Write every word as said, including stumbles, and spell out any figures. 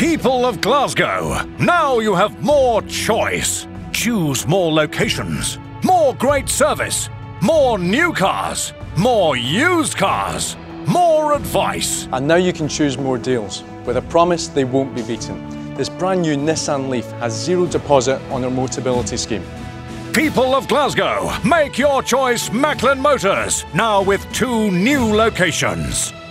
People of Glasgow, now you have more choice. Choose more locations, more great service, more new cars, more used cars, more advice. And now you can choose more deals, with a promise they won't be beaten. This brand new Nissan Leaf has zero deposit on our Motability scheme. People of Glasgow, make your choice Macklin Motors, now with two new locations.